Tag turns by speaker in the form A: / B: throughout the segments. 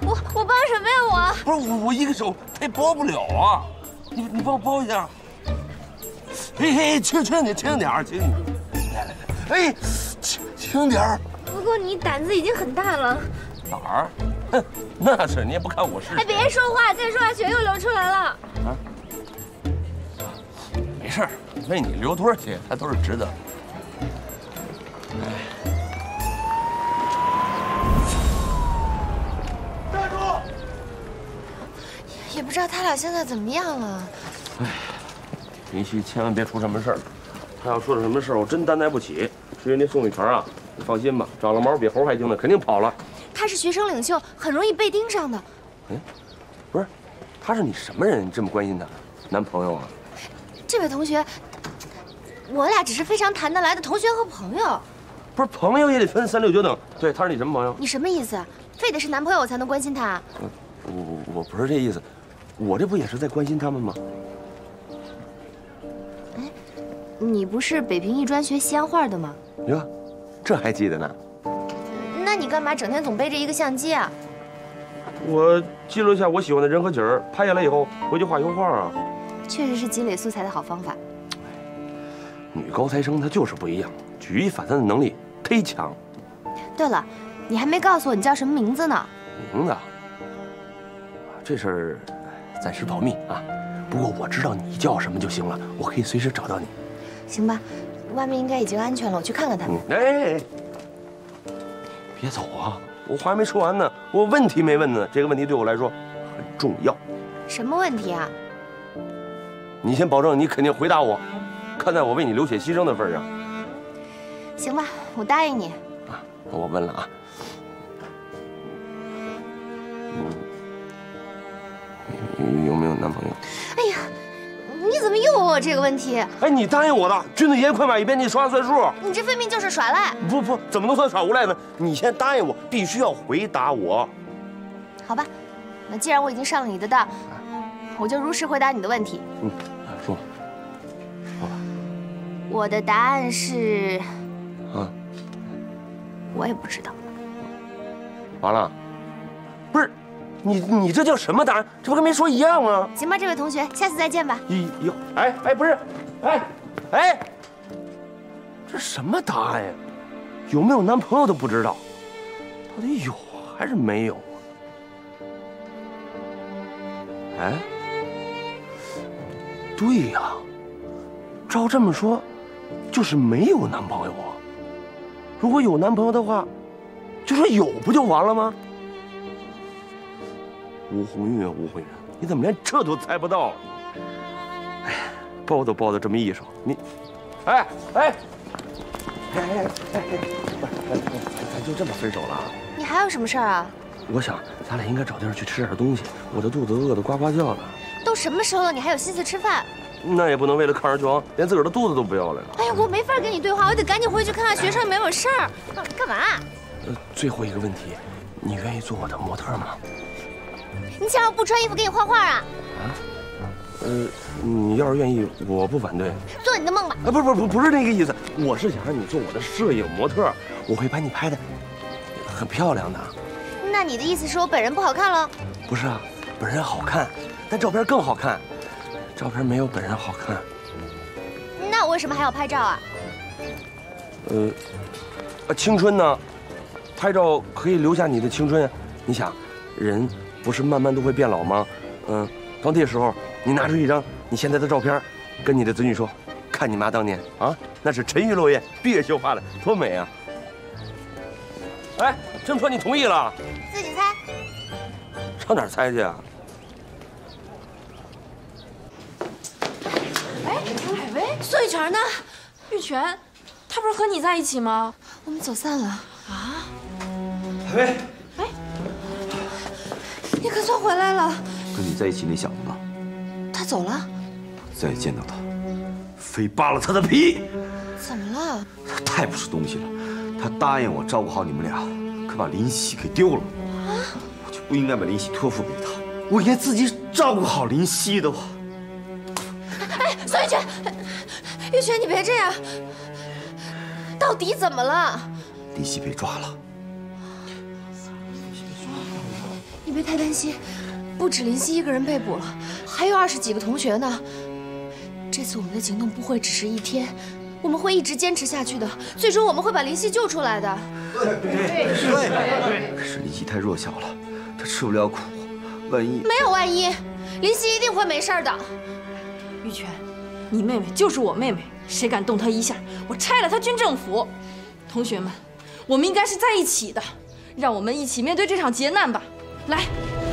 A: 我帮什么呀？
B: 不是我一个手它也包不了啊！你帮我包一下。轻点，轻点，来，哎，轻点儿。
A: 不过你胆子已经很大了。
B: 哪儿？哼，那是你也不看我是谁。
A: 哎，别说话，再说话血又流出来了。
B: 啊？没事儿，为你流多少血，它都是值得。
C: 站住！
A: 也不知道他俩现在怎么样了。
B: 哎，林夕千万别出什么事儿。他要出了什么事儿，我真担待不起。至于那宋雨辰啊，你放心吧，长了毛比猴还精的，肯定跑了。
A: 他是学生领袖，很容易被盯上的。
B: 嗯，不是，他是你什么人？你这么关心他？男朋友啊？
A: 这位同学，我俩只是非常谈得来的同学和朋友。
B: 不是朋友也得分3、6、9等。对，他是你什么朋友？
A: 你什么意思？非得是男朋友我才能关心他？
B: 我不是这意思，我这不也是在关心他们吗？
A: 哎，你不是北平艺专学西洋画的吗？
B: 哟，这还记得呢？
A: 那你干嘛整天总背着一个相机啊？
B: 我记录一下我喜欢的人和景儿，拍下来以后回去画油画啊。
A: 确实是积累素材的好方法。
B: 女高材生她就是不一样，举一反三的能力忒强。
A: 对了，你还没告诉我你叫什么名字呢？
B: 名字啊，这事儿暂时保密啊。不过我知道你叫什么就行了，我可以随时找到你。
A: 行吧，外面应该已经安全了，我去看看他们。
B: 哎，别走啊！我话还没说完呢，我问题没问呢。这个问题对我来说很重要。
A: 什么问题啊？
B: 你先保证你肯定回答我，看在我为你流血牺牲的份上。
A: 行吧，我答应你。
B: 啊，我问了啊。你有没有男朋友？
A: 哎呀，你怎么又问我这个问题？
B: 哎，你答应我的，君子言快马一鞭，你说话算数。
A: 你这分明就是耍赖。
B: 不，怎么能算耍无赖呢？你先答应我，必须要回答我。
A: 好吧，那既然我已经上了你的当，我就如实回答你的问题。
B: 说吧。
A: 我的答案是，我也不知道。
B: 完了，不是，你这叫什么答案？这不跟没说一样吗？
A: 行吧，这位同学，下次再见吧。
B: 不是，这什么答案呀？有没有男朋友都不知道，到底有还是没有？哎，对呀，照这么说，就是没有男朋友啊。如果有男朋友的话，就说有不就完了吗？吴红玉啊，吴红玉，你怎么连这都猜不到？哎，包都包的这么一手，你，咱就这么分手了？
A: 你还有什么事儿啊？
B: 我想咱俩应该找地儿去吃点东西，我的肚子饿得呱呱叫了。
A: 都什么时候了，你还有心思吃饭？
B: 那也不能为了抗日救亡，连自个儿的肚子都不要了呀。
A: 哎呀，我没法跟你对话，我得赶紧回去看看学生有没有事儿。干嘛？
B: 最后一个问题，你愿意做我的模特吗？
A: 你想要不穿衣服给你画画啊？
B: 你要是愿意，我不反对。
A: 做你的梦吧。
B: 不是那个意思，我是想让你做我的摄影模特，我会把你拍的很漂亮的。
A: 那你的意思是我本人不好看了？
B: 不是啊，本人好看，但照片更好看，照片没有本人好看。
A: 那我为什么还要拍照啊？
B: 青春呢？拍照可以留下你的青春。你想，人不是慢慢都会变老吗？到那时候，你拿出一张你现在的照片，跟你的子女说，看你妈当年啊，那是沉鱼落雁、闭月羞花的，多美啊！哎，这么说你同意了？
A: 自己猜。
B: 上哪儿猜去啊？
D: 海薇，宋雨辰呢？玉泉，他不是和你在一起吗？
A: 我们走散了。
D: 啊？
B: 海薇，
A: 你可算回来了。
C: 跟你在一起那小子呢？
A: 他走了。
C: 再见到他，非扒了他的皮。
A: 怎么了？
C: 他太不是东西了。他答应我照顾好你们俩，可把林夕给丢了。我就不应该把林夕托付给他，我应该自己照顾好林夕的。
A: 哎，宋玉泉，玉泉，你别这样。到底怎么了？
C: 林夕被抓了。
A: 你别别太担心，不止林夕一个人被捕了，还有20几个同学呢。这次我们的行动不会只是1天，我们会一直坚持下去的，最终我们会把林夕救出来的。
C: 对，是林夕太弱小了，她吃不了苦，万一
A: 没有万一，林夕一定会没事的。
D: 玉泉，你妹妹就是我妹妹，谁敢动她一下，我拆了她军政府！同学们，我们应该是在一起的，让我们一起面对这场劫难吧！来。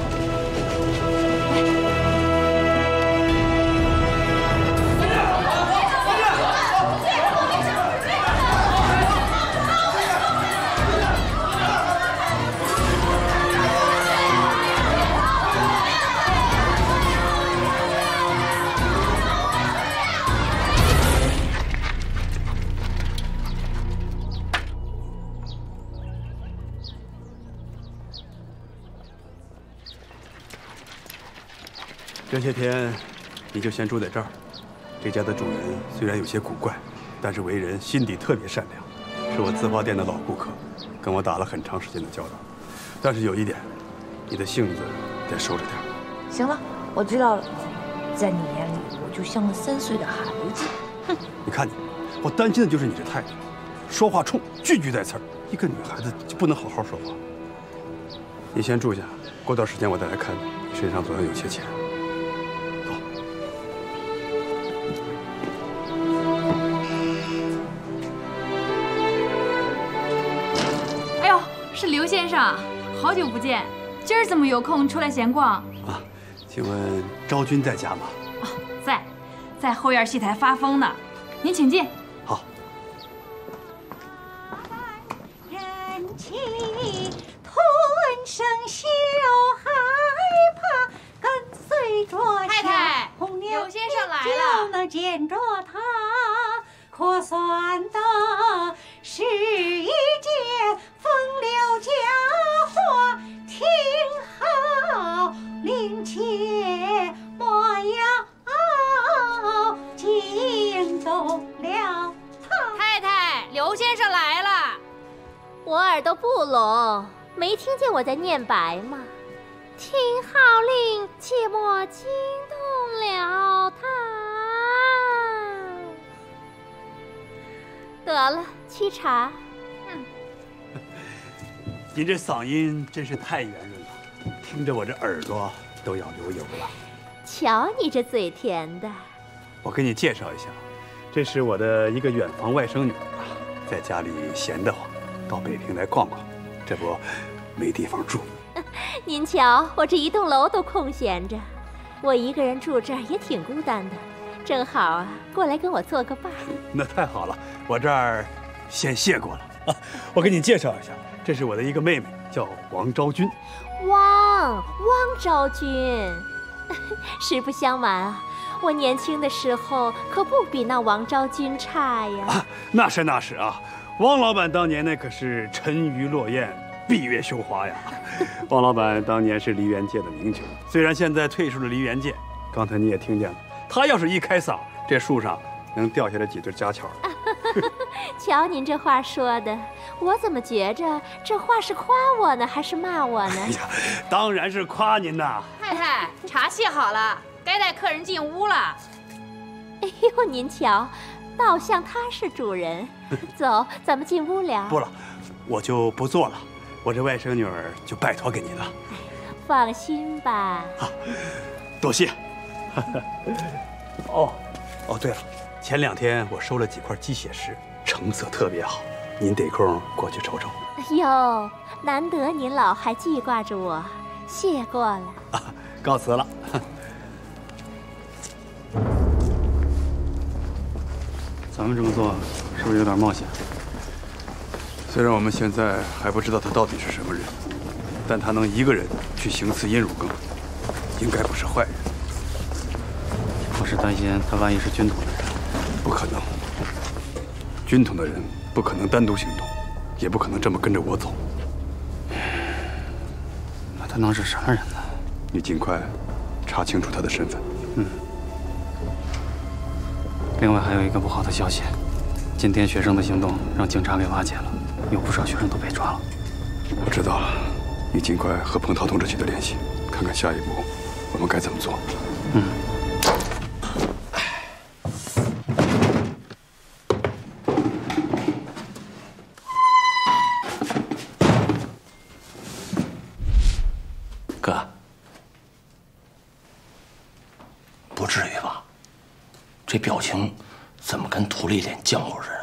E: 这些天，你就先住在这儿。这家的主人虽然有些古怪，但是为人心底特别善良，是我字画店的老顾客，跟我打了很长时间的交道。但是有一点，你的性子得收着点。
F: 行了，我知道了。在你眼里，我就像个3岁的孩子。哼！
E: 你看你，我担心的就是你这态度，说话冲，句句带刺儿。一个女孩子就不能好好说话。你先住下，过段时间我再来看你。你身上总要有些钱。
G: 是刘先生，好久不见，今儿怎么有空出来闲逛？
E: 啊，请问昭君在家吗？
G: 哦，在后院戏台发疯呢，您请进。
E: 好。
H: 人气吞声笑害怕，跟随着
G: 太太，
H: 红娘
G: 刘先生来了，
H: 就能见着他，可算的是一件风流佳话，挺好灵切模样，惊动了他。
G: 太太，刘先生来了。
I: 我耳朵不聋，没听见我在念白吗？听号令，切莫惊动了他。得了，沏茶。
E: 您这嗓音真是太圆润了，听着我这耳朵都要流油了。
I: 瞧你这嘴甜的。
E: 我给你介绍一下，这是我的一个远房外甥女啊，在家里闲得慌，到北平来逛逛，这不没地方住。
I: 您瞧，我这一栋楼都空闲着，我一个人住这儿也挺孤单的，正好啊，过来跟我做个伴。
E: 那太好了，我这儿先谢过了啊。我给你介绍一下，这是我的一个妹妹，叫王昭君。
I: 汪昭君，实不相瞒啊，我年轻的时候可不比那王昭君差呀。
E: 啊，那是啊，汪老板当年那可是沉鱼落雁，闭月羞花呀。汪老板当年是梨园界的名角，虽然现在退出了梨园界，刚才你也听见了，他要是一开嗓，这树上能掉下来几对家雀。
I: 瞧您这话说的，我怎么觉着这话是夸我呢，还是骂我呢？
E: 哎呀，当然是夸您呐。
G: 太太，茶沏好了，该带客人进屋了。
I: 哎呦，您瞧，倒像他是主人。走，咱们进屋聊。
E: 不了，我就不做了，我这外甥女儿就拜托给您了。
I: 放心吧。
E: 啊，多谢。哦，对了，前2天我收了几块鸡血石，成色特别好，您得空过去瞅瞅。
I: 哎呦，难得您老还记挂着我，谢过了。
E: 啊，告辞了。咱们这么做是不是有点冒险？虽然我们现在还不知道他到底是什么人，但他能一个人去行刺殷汝耕，应该不是坏人。
J: 我是担心他万一是军统的人。
E: 不可能，军统的人不可能单独行动，也不可能这么跟着我走。
J: 那他能是什么人呢？
E: 你尽快查清楚他的身份。
J: 嗯。另外还有一个不好的消息，今天学生的行动让警察给瓦解了，有不少学生都被抓了。
E: 我知道了，
K: 你尽快和彭涛同志取得联系，看看下一步我们该怎么做。
L: 哥，不至于吧？这表情怎么跟土里脸浆糊似的？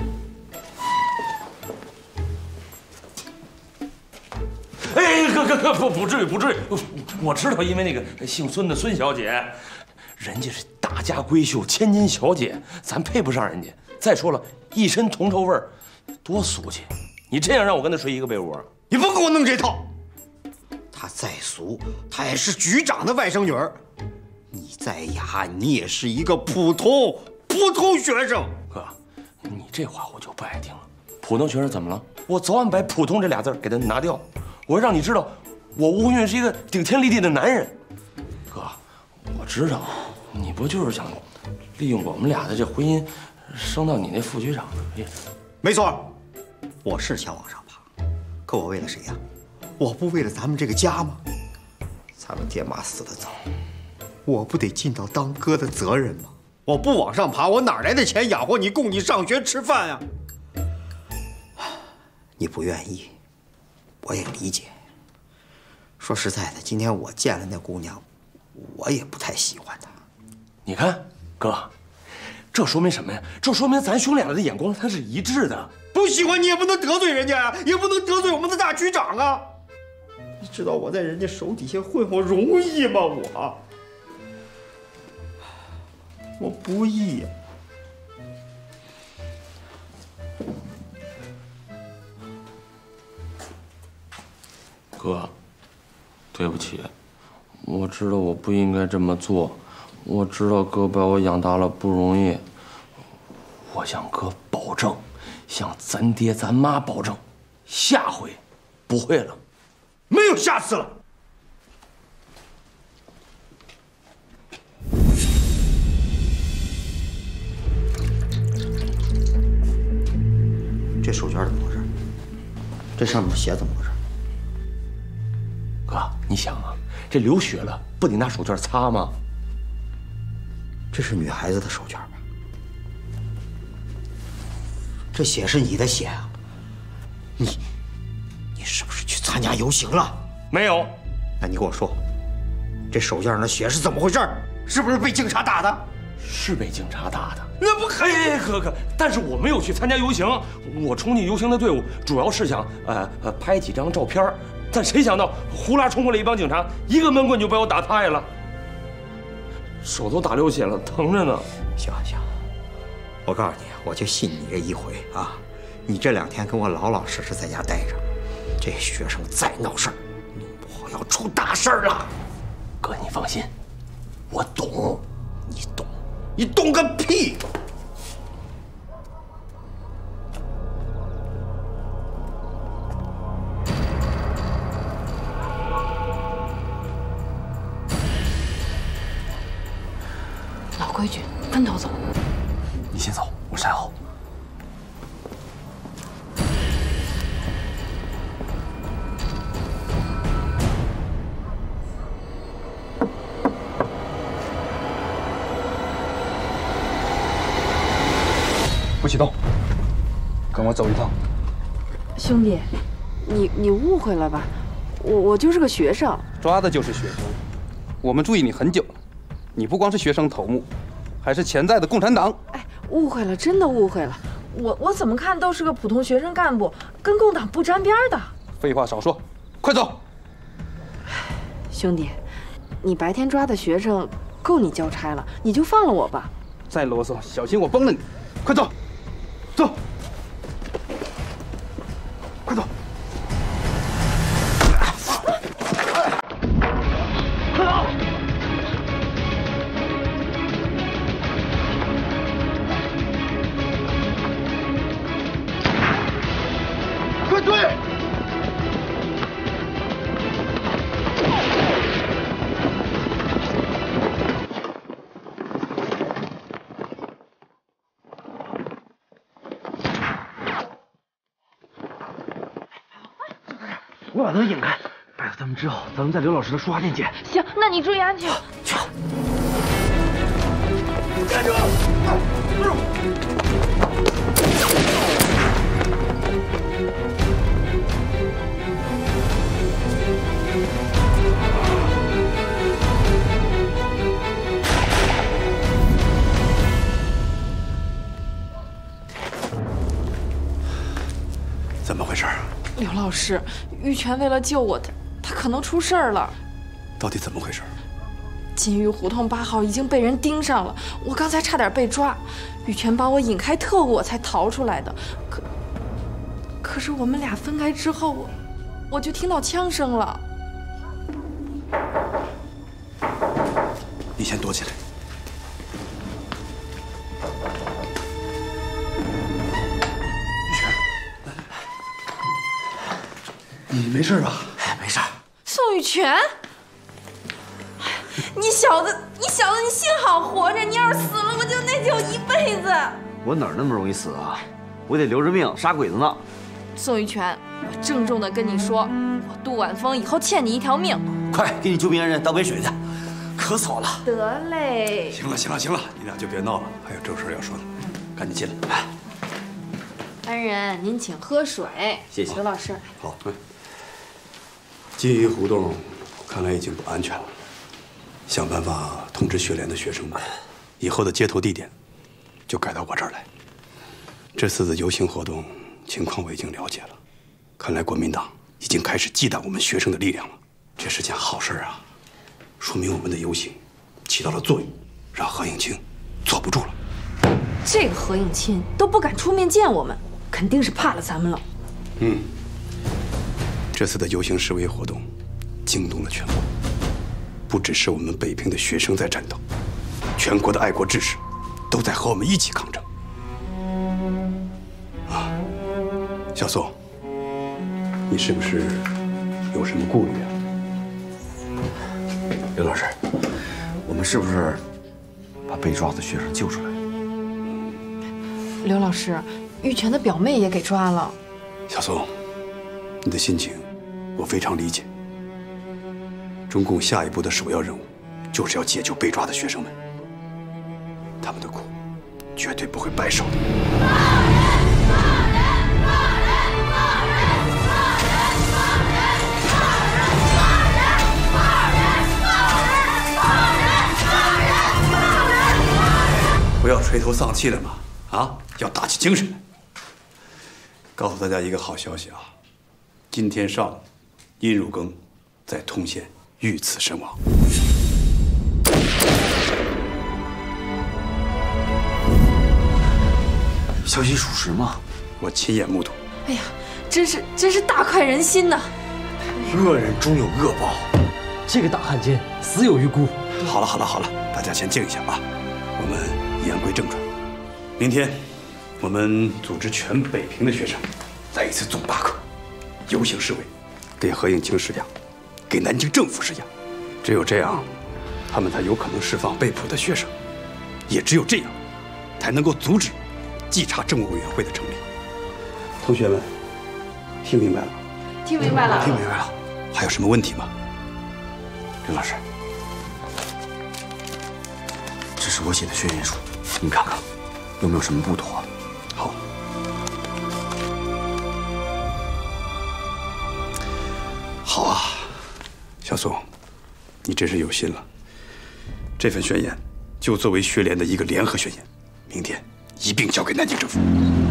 L: 哎，哥，不至于，我知道，因为那个姓孙的孙小姐，人家是大家闺秀、千金小姐，咱配不上人家。再说了，一身铜臭味儿，多俗气！你这样让我跟她睡一个被窝，
M: 你不给我弄这套。她再俗，她也是局长的外甥女儿。你再雅，你也是一个普通学生。
L: 哥，你这话我就不爱听了。普通学生怎么了？我早晚把“普通”这俩字给他拿掉。 我让你知道，我吴宏运是一个顶天立地的男人。哥，我知道，你不就是想利用我们俩的这婚姻，升到你那副局长的位置？
M: 没错，我是想往上爬，可我为了谁呀？我不为了咱们这个家吗？咱们爹妈死得早，我不得尽到当哥的责任吗？我不往上爬，我哪来的钱养活你，供你上学吃饭呀？你不愿意。 我也理解。说实在的，今天我见了那姑娘，我也不太喜欢她。
L: 你看，哥，这说明什么呀？这说明咱兄俩的眼光它是一致的。
M: 不喜欢你也不能得罪人家呀，也不能得罪我们的大局长啊。你知道我在人家手底下混，我容易吗？我不易呀。
L: 哥，对不起，我知道我不应该这么做，我知道哥把我养大了不容易，我向哥保证，向咱爹咱妈保证，下回不会了，
M: 没有下次了。这手绢怎么回事？这上面的血怎么回事？
L: 哥，你想啊，这流血了，不得拿手绢擦吗？
M: 这是女孩子的手绢吧？这血是你的血啊！你是不是去参加游行了？
L: 没有。
M: 那你跟我说，这手绢上的血是怎么回事？是不是被警察打的？
L: 是被警察打的。
M: 那不可以！
L: 哎，哥，但是我没有去参加游行，我冲进游行的队伍，主要是想拍几张照片。 但谁想到，呼啦冲过来一帮警察，一个闷棍就把我打趴下了，手都打流血了，疼着呢。
M: 行，我告诉你，我就信你这一回啊！你这2天跟我老老实实在家待着，这学生再闹事儿，弄不好要出大事儿了。
L: 哥，你放心，我懂。
M: 你懂个屁！
D: 老规矩，分头走。
L: 你先走，我善后。
K: 不许动，跟我走一趟。
N: 兄弟，你误会了吧？我就是个学生。
O: 抓的就是学生，我们注意你很久了。 你不光是学生头目，还是潜在的共产党。
N: 哎，误会了，真的误会了。我怎么看都是个普通学生干部，跟共党不沾边的。
O: 废话少说，快走！
N: 兄弟，你白天抓的学生够你交差了，你就放了我吧。
O: 再啰嗦，小心我崩了你！快走，走，快走！
B: 我把他引开，
C: 咱们之后，咱们在刘老师的书画店见。
N: 行，那你注意安全。
C: 去。
B: 站住！
E: 怎么回事？
D: 刘老师，玉泉为了救我，他可能出事儿了。
E: 到底怎么回事？
D: 金鱼胡同8号已经被人盯上了，我刚才差点被抓，玉泉帮我引开特务，我才逃出来的。可是我们俩分开之后，我就听到枪声了。
E: 你先躲起来。玉泉，你没事吧？
C: 没事。
D: 宋玉泉。你小子，你幸好活着！你要是死了，我就内疚一辈子。
C: 我哪儿那么容易死啊？我得留着命杀鬼子呢。
D: 宋玉泉，我郑重的跟你说，我杜晚风以后欠你一条命。
C: 快给你救命恩人倒杯水去，渴死我了。
D: 得嘞。
E: 行了，你俩就别闹了，还有正事要说呢，赶紧进来。
D: 恩人，您请喝水。
C: 谢谢
D: 刘老师。
E: 好。金鱼胡同看来已经不安全了。想办法通知学联的学生们，以后的接头地点就改到我这儿来。这次的游行活动情况我已经了解了，看来国民党已经开始忌惮我们学生的力量了。这是件好事啊，说明我们的游行起到了作用，让何应钦坐不住了。
D: 这个何应钦都不敢出面见我们，肯定是怕了咱们了。
E: 这次的游行示威活动惊动了全国。不只是我们北平的学生在战斗，全国的爱国志士都在和我们一起抗争。啊，小宋，你是不是有什么顾虑啊？
C: 刘老师，我们是不是把被抓的学生救出来？
D: 刘老师，玉泉的表妹也给抓了。
E: 小宋，你的心情我非常理解。中共下一步的首要任务，就是要解救被抓的学生们。他们的苦，绝对不会白受的。不要垂头丧气了嘛，啊，要打起精神来。告诉大家一个好消息啊，今天上午，殷汝耕在通县遇刺身亡。
C: 消息属实吗？
E: 我亲眼目睹。
D: 哎呀，真是大快人心呐！
C: 恶人终有恶报，
P: 这个大汉奸死有余辜。
E: 好了，大家先静一下啊，我们言归正传。明天，我们组织全北平的学生来一次总罢课，游行示威，给何应钦施压，给南京政府施压。只有这样，他们才有可能释放被捕的学生，也只有这样，才能够阻止稽查政务委员会的成立。同学们，听明白了吗？
D: 听明白了。
E: 听明白了。还有什么问题吗？
C: 刘老师，这是我写的宣言书，你看看有没有什么不妥？
E: 好。好啊，小宋，你真是有心了。这份宣言就作为学联的一个联合宣言，明天一并交给南京政府。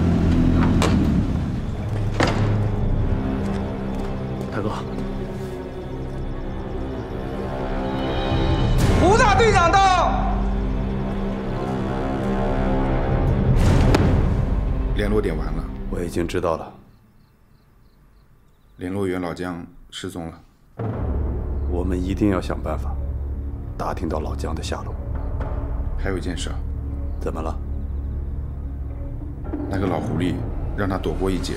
P: 大哥，
Q: 胡大队长到。
K: 联络点完了，
E: 我已经知道了。
K: 联络员老姜失踪了，
E: 我们一定要想办法打听到老姜的下落。
K: 还有一件事，
E: 怎么了？
K: 那个老狐狸让他躲过一劫。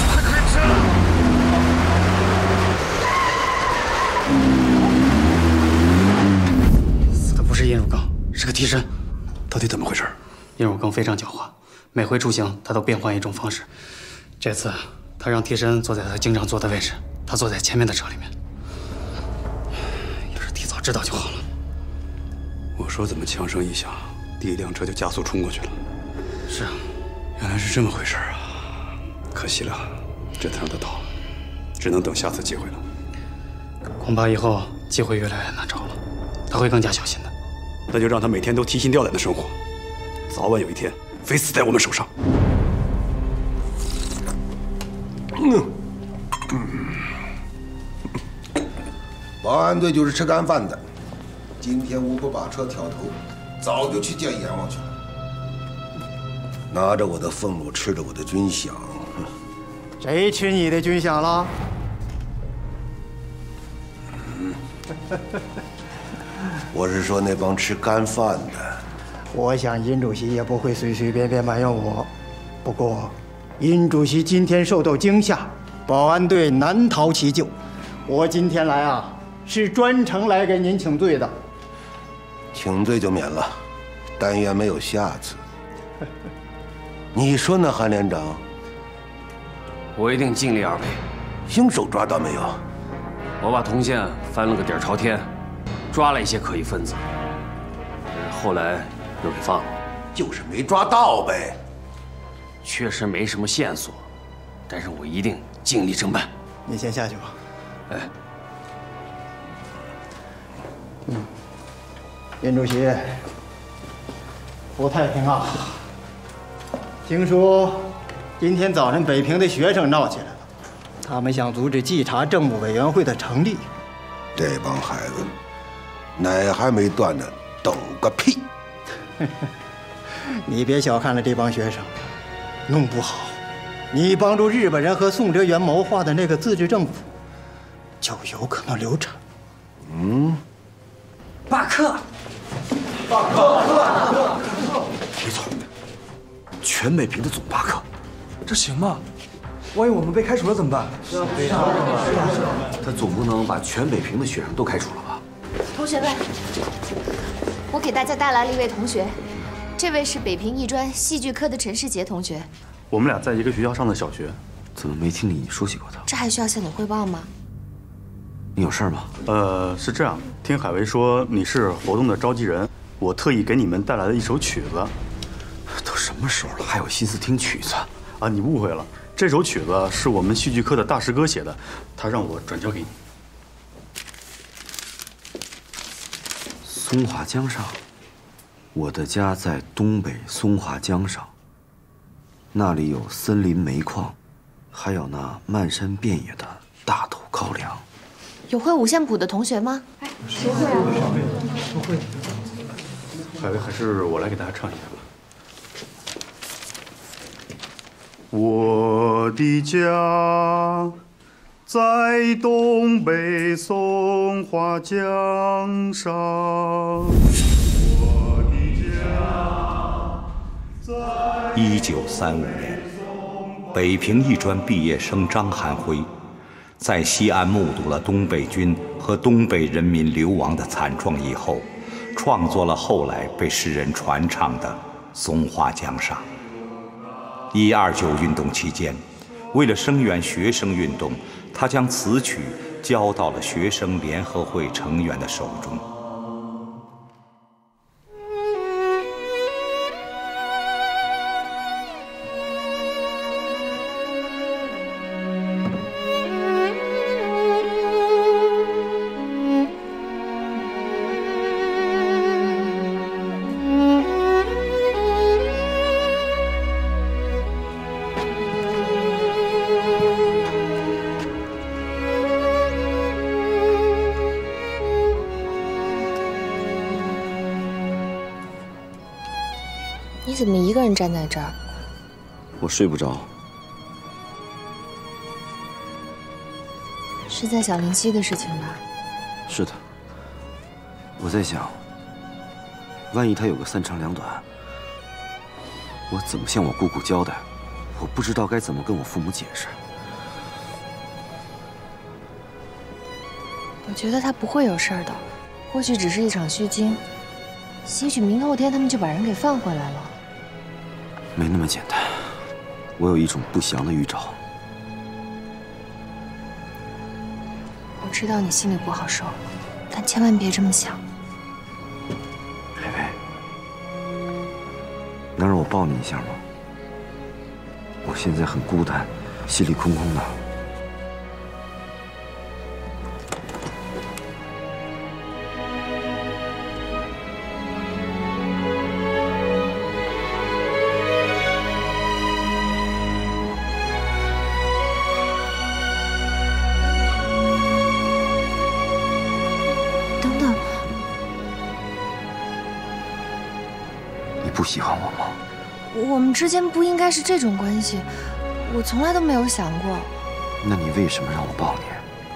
J: 死的不是殷汝耕，是个替身。
E: 到底怎么回事？
J: 殷汝耕非常狡猾，每回出行他都变换一种方式。这次他让替身坐在他经常坐的位置，他坐在前面的车里面。 知道就好了。
K: 我说怎么枪声一响，第一辆车就加速冲过去了。
J: 是啊，
K: 原来是这么回事啊！可惜了，这次让他倒了，只能等下次机会了。
J: 恐怕以后机会越来越难找了，他会更加小心的。
K: 那就让他每天都提心吊胆的生活，早晚有一天非死在我们手上。
R: 保安队就是吃干饭的。今天我不把车挑头，早就去见阎王去了。拿着我的俸禄，吃着我的军饷。
S: 谁吃你的军饷了？
R: 我是说那帮吃干饭的。
S: 我想殷主席也不会随随便便埋怨我。不过，殷主席今天受到惊吓，保安队难逃其咎。我今天来啊，是专程来给您请罪的。
R: 请罪就免了，但愿没有下次。你说呢，韩连长？
L: 我一定尽力而为。
R: 凶手抓到没有？
L: 我把铜县翻了个底儿朝天，抓了一些可疑分子，后来又给放了。
R: 就是没抓到呗。
L: 确实没什么线索，但是我一定尽力侦办。
S: 你先下去吧。
L: 哎。
S: 殷主席，不太平啊！听说今天早晨北平的学生闹起来了，他们想阻止稽查政务委员会的成立。
R: 这帮孩子奶还没断呢，懂个屁！
S: 你别小看了这帮学生，弄不好，你帮助日本人和宋哲元谋划的那个自治政府，就有可能流产。
C: 罢课！罢课！没错，全北平的总罢课，这行吗？万一我们被开除了怎么办？他总不能把全北平的学生都开除了吧？
A: 同学们，我给大家带来了一位同学，这位是北平艺专戏剧科的陈世杰同学。
E: 我们俩在一个学校上的小学，
C: 怎么没听你说起过他？
A: 这还需要向你汇报吗？
C: 你有事吗？
E: 是这样，听海威说你是活动的召集人，我特意给你们带来了一首曲子。
C: 都什么时候了，还有心思听曲子？
E: 啊，你误会了，这首曲子是我们戏剧科的大师哥写的，他让我转交给你。
C: 松花江上，我的家在东北松花江上，那里有森林煤矿，还有那漫山遍野的大豆高粱。
A: 有会五线谱的同学吗？哎，
N: 谁会啊？
S: 不会。
E: 海威，还是我来给大家唱一下吧。我的家在东北松花江上，我的家在
T: 1935年，北平艺专毕业生张汉辉在西安目睹了东北军和东北人民流亡的惨状以后，创作了后来被世人传唱的《松花江上》。129运动期间，为了声援学生运动，他将此曲交到了学生联合会成员的手中。
A: 你怎么一个人站在这儿？
C: 我睡不着。
A: 是在想林夕的事情吧？
C: 是的。我在想，万一他有个三长两短，我怎么向我姑姑交代？我不知道该怎么跟我父母解释。
A: 我觉得他不会有事儿的，或许只是一场虚惊，也许明后天他们就把人给放回来了。
C: 没那么简单，我有一种不祥的预兆。
A: 我知道你心里不好受， 但千万别这么想。
C: 培培，能让我抱你一下吗？我现在很孤单，心里空空的。不喜欢我吗？
A: 我们之间不应该是这种关系，我从来都没有想过。
C: 那你为什么让我抱你？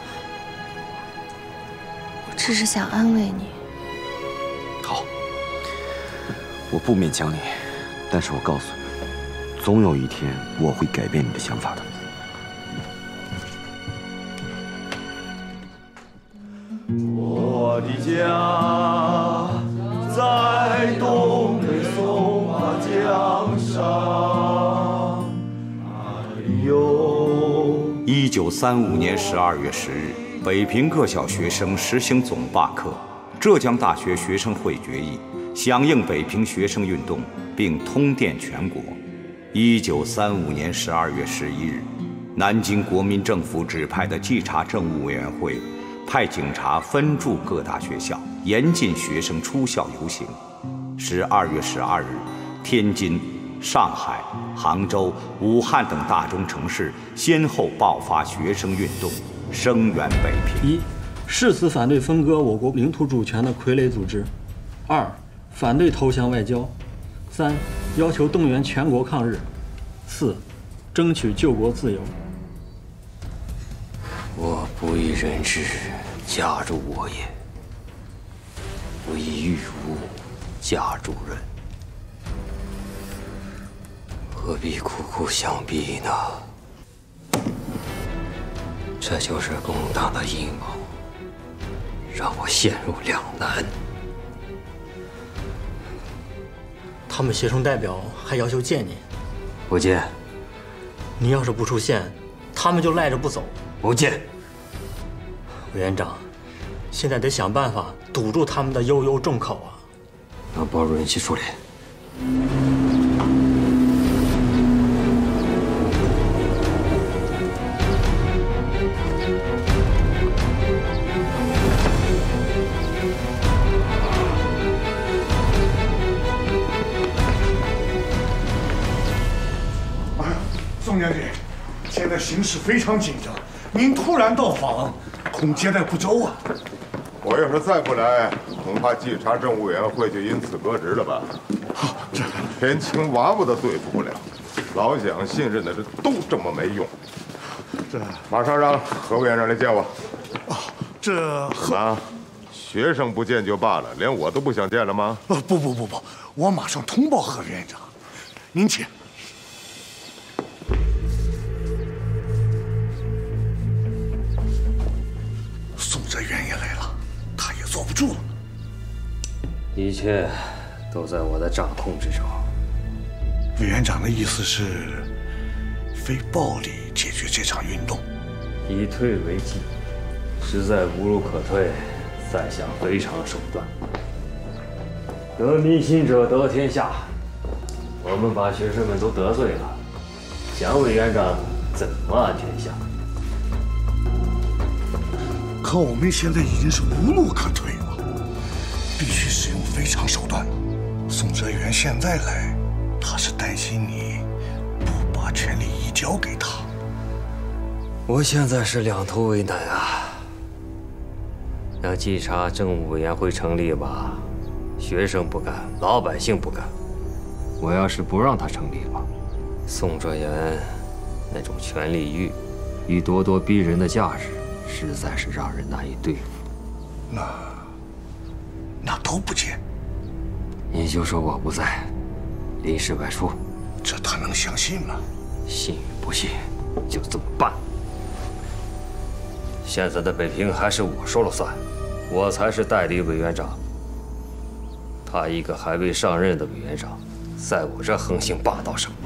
A: 我只是想安慰你。
C: 好，我不勉强你，但是我告诉你，总有一天我会改变你的想法的。
L: 我的家在东北松花江上。
T: 1935年12月10日，北平各校学生实行总罢课。浙江大学学生会决议，响应北平学生运动，并通电全国。1935年12月11日，南京国民政府指派的稽查政务委员会派警察分驻各大学校，严禁学生出校游行。12月12日，天津、上海、杭州、武汉等大中城市先后爆发学生运动，声援北平。
P: 一、誓死反对分割我国领土主权的傀儡组织；二、反对投降外交；三、要求动员全国抗日；四、争取救国自由。
U: 我不以人质假助我也，不以御物假助人，何必苦苦相逼呢？这就是共党的阴谋，让我陷入两难。
P: 他们学生代表还要求见你，
U: 不见。
P: 你要是不出现，他们就赖着不走。
U: 不见。
P: 委员长，现在得想办法堵住他们的悠悠众口啊！
U: 那包主任去处理。
V: 宋将军，现在形势非常紧张，您突然到访，恐接待不周啊。
W: 我要是再不来，恐怕稽查政务委员会就因此革职了吧？
V: 这
W: 连青娃娃都对付不了，老蒋信任的这都这么没用。
V: 这
W: 马上让何委员长来见我。
V: 这
W: 啊，学生不见就罢了，连我都不想见了吗？
V: 不，我马上通报何委员长。您请。宋哲元也来了，他也坐不住了。
U: 一切都在我的掌控之中。
V: 委员长的意思是，非暴力解决这场运动，
U: 以退为进，实在无路可退，再想非常手段。得民心者得天下。我们把学生们都得罪了，蒋委员长怎么安天下？
V: 可我们现在已经是无路可退了，必须使用非常手段。宋哲元现在来，他是担心你不把权力移交给他。
U: 我现在是两头为难啊！让稽查政务委员会成立吧，学生不干，老百姓不干。我要是不让他成立了，宋哲元那种权力欲与咄咄逼人的架势，实在是让人难以对付。
V: 那都不见。
U: 你就说我不在，临时外出，
V: 这他能相信吗？
U: 信与不信，就这么办。现在的北平还是我说了算，我才是代理委员长。他一个还未上任的委员长，在我这横行霸道什么？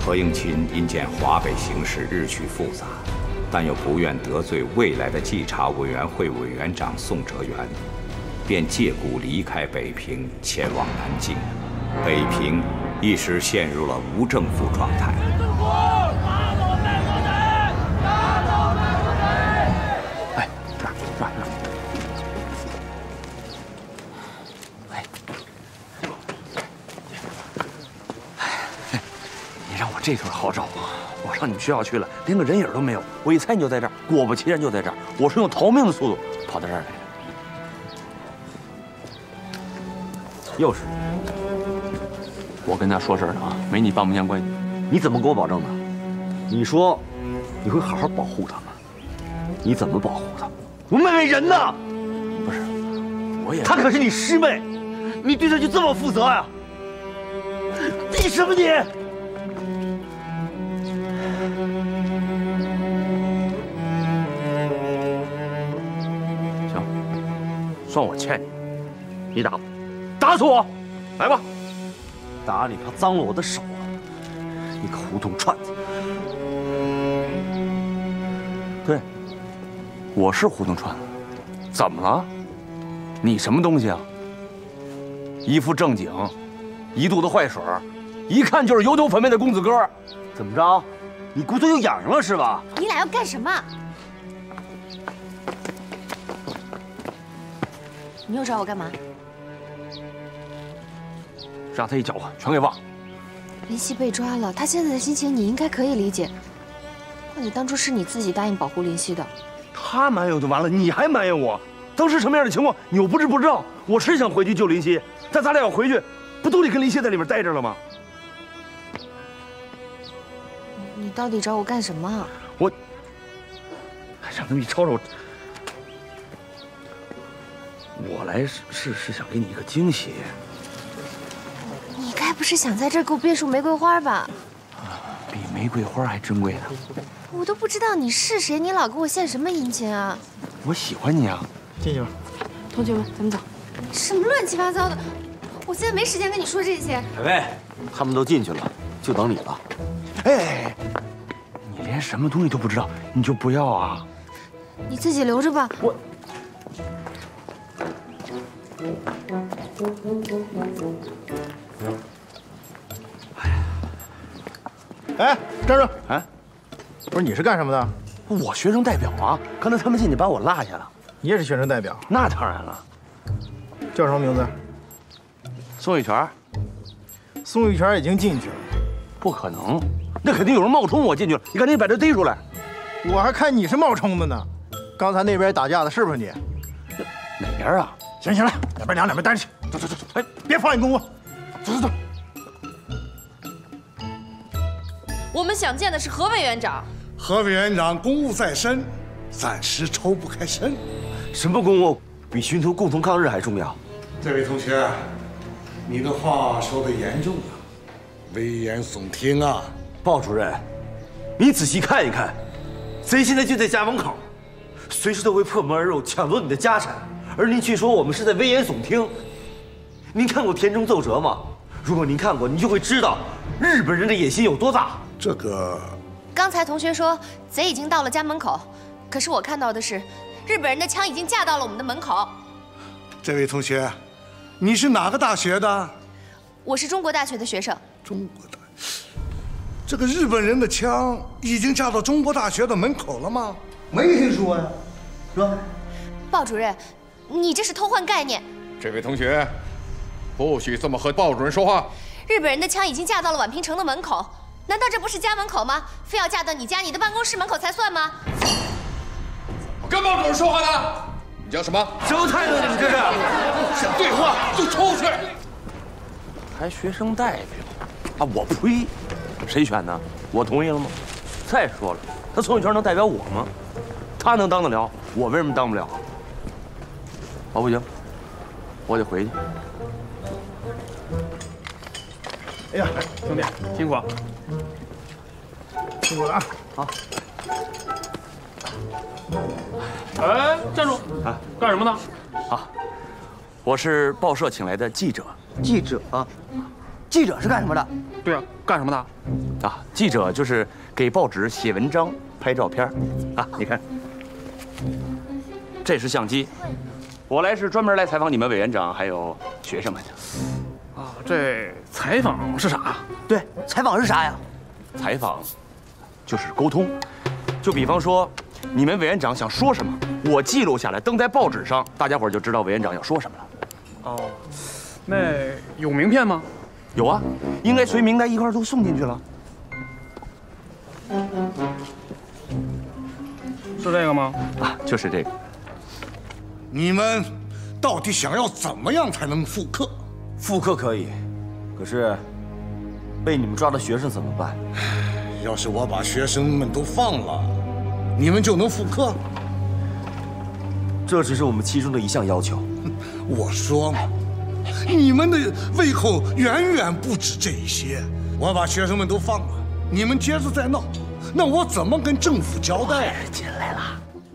T: 何应钦因见华北形势日趋复杂，但又不愿得罪未来的稽查委员会委员长宋哲元，便借故离开北平，前往南京。北平一时陷入了无政府状态。
C: 哎，这儿。
B: 你让我这时候好找啊！我上你们学校去了，连个人影都没有。我一猜你就在这儿，果不其然就在这儿。我是用逃命的速度跑到这儿来的。又是我跟他说事儿呢啊，没你半毛钱关系。
C: 你怎么给我保证的？你说你会好好保护他们，你怎么保护他？我妹妹人呢？
B: 不是，我也……
C: 她可是你师妹，你对她就这么负责呀？你什么你？
B: 行，算我欠你，你打我，打死我，来吧！
C: 打你怕脏了我的手啊！你个胡同串子！
B: 对，我是胡同串子，怎么了？你什么东西啊？一副正经，一肚子坏水，一看就是油头粉面的公子哥。
C: 怎么着？你骨头又痒痒了是吧？
A: 你俩要干什么？你又找我干嘛？
B: 让他一搅和，全给忘了。
A: 林夕被抓了，他现在的心情你应该可以理解。况且当初是你自己答应保护林夕的。
B: 他埋怨就完了，你还埋怨我？当时什么样的情况，你又不知不知道。我是想回去救林夕，但咱俩要回去，不都得跟林夕在里面待着了吗？
A: 你到底找我干什么？
B: 我让他们一吵吵，我来是想给你一个惊喜。
A: 你该不是想在这儿给我变束玫瑰花吧？
B: 比玫瑰花还珍贵呢。
A: 我都不知道你是谁，你老给我献什么殷勤啊？
B: 我喜欢你啊！
C: 进去吧，
D: 同学们，咱们走。
A: 什么乱七八糟的！我现在没时间跟你说这些。
C: 海威，他们都进去了，就等你了。
B: 哎，你连什么东西都不知道，你就不要啊？
A: 你自己留着吧。
B: 我。
C: 哎，站住！
B: 哎，
C: 不是你是干什么的？
B: 我学生代表啊！刚才他们进去把我落下了。
C: 你也是学生代表？
B: 那当然了。
C: 叫什么名字？
B: 宋玉泉。
C: 宋玉泉已经进去了。
B: 不可能，那肯定有人冒充我进去了。你赶紧把这逮出来。
C: 我还看你是冒充的呢。刚才那边打架的是不是你？
B: 哪边啊？
C: 行了，两边待着去。走。哎，别妨碍公务。走。
D: 我们想见的是何委员长。
V: 何委员长公务在身，暂时抽不开身。
C: 什么公务比寻求共同抗日还重要？
V: 这位同学，你的话说得严重了，危言耸听啊！
C: 鲍主任，你仔细看一看，贼现在就在家门口，随时都会破门而入，抢夺你的家产，而您却说我们是在危言耸听。您看过《田中奏折》吗？如果您看过，你就会知道日本人的野心有多大。
V: 这个，
A: 刚才同学说贼已经到了家门口，可是我看到的是，日本人的枪已经架到了我们的门口。
V: 这位同学，你是哪个大学的？
A: 我是中国大学的学生。
V: 中国大，这个日本人的枪已经架到中国大学的门口了吗？没听说呀，是吧？
A: 鲍主任，你这是偷换概念。
F: 这位同学，不许这么和鲍主任说话。
A: 日本人的枪已经架到了宛平城的门口，难道这不是家门口吗？非要架到你家、你的办公室门口才算吗？
F: 我跟鲍主任说话呢。你叫什么？
C: 什么态度？你这是？
F: 想对话就出去。
B: 还学生代表啊？我呸！谁选的？我同意了吗？再说了，他宋玉泉能代表我吗？他能当得了，我为什么当不了？哦，不行，我得回去。
C: 哎呀，兄弟，辛苦了，辛苦了啊！好。
P: 哎，站住！啊，干什么呢？
B: 啊，我是报社请来的记者。
C: 记者啊， 记者是干什么的？
O: 对啊，干什么的？
L: 啊，记者就是给报纸写文章、拍照片啊。你看，这是相机，我来是专门来采访你们委员长还有学生们的。
O: 啊，这采访是啥？
C: 对，采访是啥呀？
L: 采访就是沟通，就比方说，你们委员长想说什么，我记录下来登在报纸上，大家伙就知道委员长要说什么了。
O: 哦，那有名片吗？
L: 有啊，应该随名单一块都送进去了。
O: 是这个吗？
L: 啊，就是这个。
V: 你们到底想要怎么样才能复课？
C: 复课可以，可是被你们抓的学生怎么办？
V: 要是我把学生们都放了，你们就能复课？
C: 这只是我们其中的一项要求。
V: 我说嘛，你们的胃口远远不止这一些。我把学生们都放了，你们接着再闹，那我怎么跟政府交代？
L: 进来了。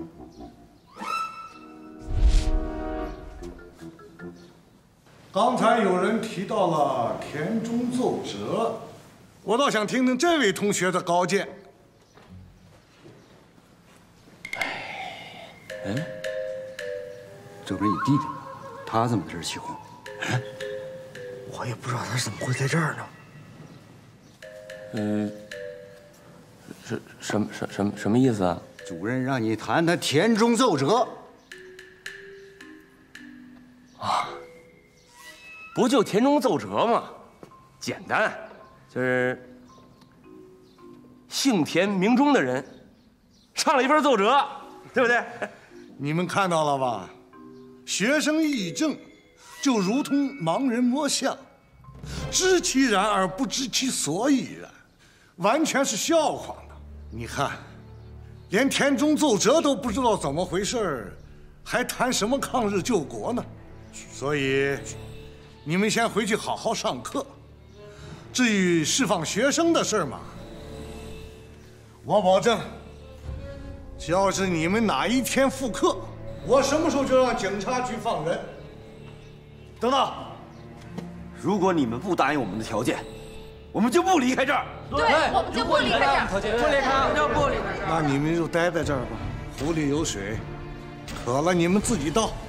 V: 刚才有人提到了田中奏折，我倒想听听这位同学的高见。
K: 哎，这不是你弟弟吗？他怎么在这儿起哄？
C: 我也不知道他怎么会在这儿呢。
L: 是什么意思啊？
K: 主任让你谈谈田中奏折。
L: 啊，不就田中奏折吗？简单，就是姓田名中的人上了一份奏折，对不对？
V: 你们看到了吧？学生议政就如同盲人摸象，知其然而不知其所以然，完全是笑话呢。你看，连田中奏折都不知道怎么回事，还谈什么抗日救国呢？所以，你们先回去好好上课。至于释放学生的事嘛，我保证，只要是你们哪一天复课，我什么时候就让警察局放人。等等，
C: 如果你们不答应我们的条件，我们就不离开这儿。
D: 对，我们就不离开这儿，
C: 不离开，我们就不离开这儿。
V: 那你们就待在这儿吧，湖里有水，渴了你们自己倒。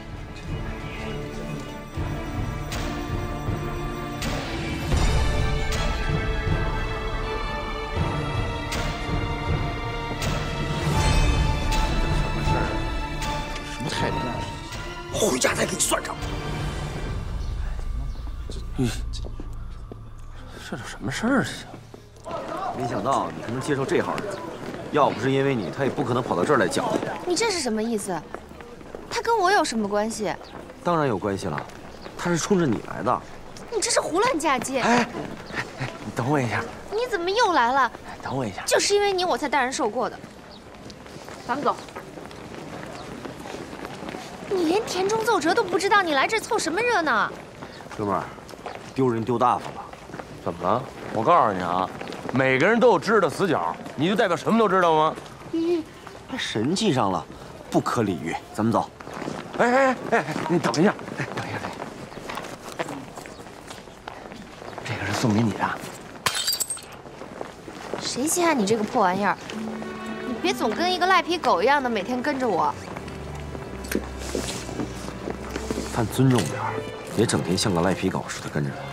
L: 什么态度？
C: 回家再给你算账。
L: 这都什么事儿？
C: 没想到你还能接受这号人，要不是因为你，他也不可能跑到这儿来搅和。
A: 你这是什么意思？他跟我有什么关系？
C: 当然有关系了，他是冲着你来的。
A: 你这是胡乱嫁接！
L: 哎，你等我一下。
A: 你怎么又来了？
L: 等我一下。
A: 就是因为你，我才带人受过的。咱们走。你连田中奏折都不知道，你来这凑什么热闹？
C: 哥们儿，丢人丢大发了。
L: 怎么了？我告诉你啊，每个人都有知识的死角，你就代表什么都知道吗？
C: 还神气上了，不可理喻。咱们走。
L: 哎，你等一下，等一下，这个是送给你的。
A: 谁稀罕你这个破玩意儿？你别总跟一个赖皮狗一样的每天跟着我。
C: 咱尊重点儿，别整天像个赖皮狗似的跟着他。